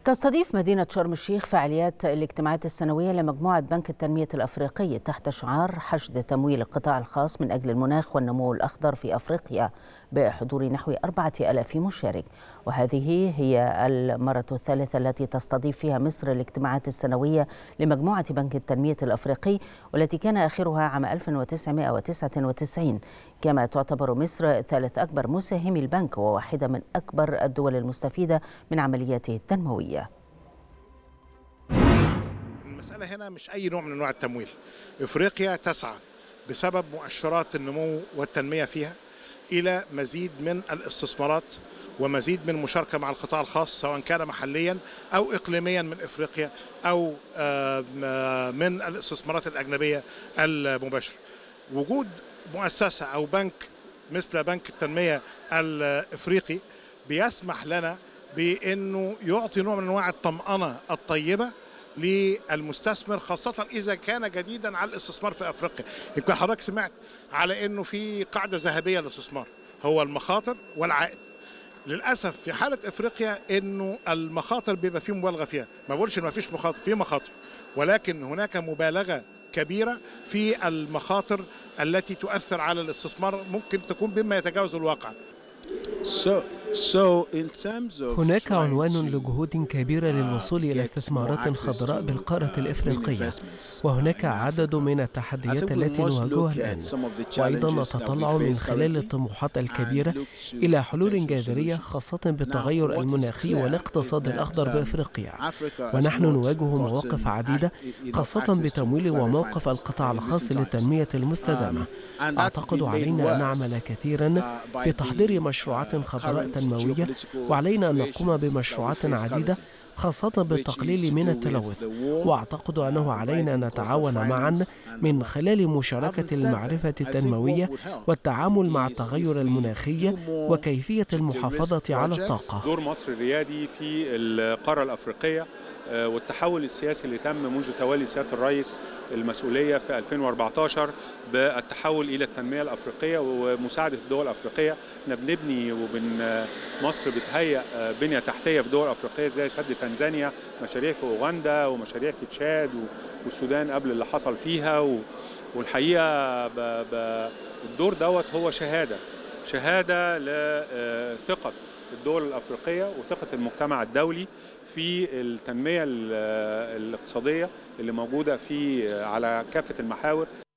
تستضيف مدينة شرم الشيخ فعاليات الاجتماعات السنوية لمجموعة بنك التنمية الأفريقي تحت شعار حشد تمويل القطاع الخاص من أجل المناخ والنمو الأخضر في أفريقيا بحضور نحو 4000 مشارك. وهذه هي المرة الثالثة التي تستضيف فيها مصر الاجتماعات السنوية لمجموعة بنك التنمية الأفريقي، والتي كان آخرها عام 1999. كما تعتبر مصر ثالث أكبر مساهمي البنك وواحدة من أكبر الدول المستفيدة من عملياته التنموية. المسألة هنا مش أي نوع من أنواع التمويل. إفريقيا تسعى بسبب مؤشرات النمو والتنمية فيها إلى مزيد من الاستثمارات ومزيد من المشاركة مع القطاع الخاص، سواء كان محليا أو إقليميا من إفريقيا أو من الاستثمارات الأجنبية المباشرة. وجود مؤسسة أو بنك مثل بنك التنمية الإفريقي بيسمح لنا بأنه يعطي نوع من أنواع الطمأنة الطيبة للمستثمر، خاصة إذا كان جديدا على الاستثمار في أفريقيا. يمكن حضرتك سمعت على أنه في قاعدة ذهبية للاستثمار، هو المخاطر والعائد. للأسف في حالة إفريقيا أنه المخاطر بيبقى فيه مبالغة فيها. ما بقولش أنه ما فيش مخاطر، في مخاطر، ولكن هناك مبالغة كبيرة في المخاطر التي تؤثر على الاستثمار، ممكن تكون بما يتجاوز الواقع. هناك عنوان لجهود كبيرة للوصول إلى استثمارات خضراء بالقارة الإفريقية، وهناك عدد من التحديات التي نواجهها الآن، وأيضا نتطلع من خلال الطموحات الكبيرة إلى حلول جذرية، خاصة بالتغير المناخي والاقتصاد الأخضر بأفريقيا. ونحن نواجه مواقف عديدة، خاصة بتمويل وموقف القطاع الخاص للتنمية المستدامة. أعتقد علينا أن نعمل كثيرا في تحضير مشروعات خضراء تنموية، وعلينا أن نقوم بمشروعات عديدة خاصة بالتقليل من التلوث. وأعتقد أنه علينا أن نتعاون معا من خلال مشاركة المعرفة التنموية والتعامل مع التغير المناخي وكيفية المحافظة على الطاقة. دور مصر الريادي في القارة الأفريقية والتحول السياسي اللي تم منذ تولي سيادة الرئيس المسؤولية في 2014 بالتحول إلى التنمية الأفريقية ومساعدة الدول الأفريقية. احنا بنبني مصر بتهيئ بنية تحتية في دول أفريقية زي سد تنزانيا، مشاريع في أوغندا ومشاريع في تشاد والسودان قبل اللي حصل فيها. والحقيقة الدور دوت هو شهادة لثقة الدول الأفريقية وثقة المجتمع الدولي في التنمية الاقتصادية اللي موجودة على كافة المحاور.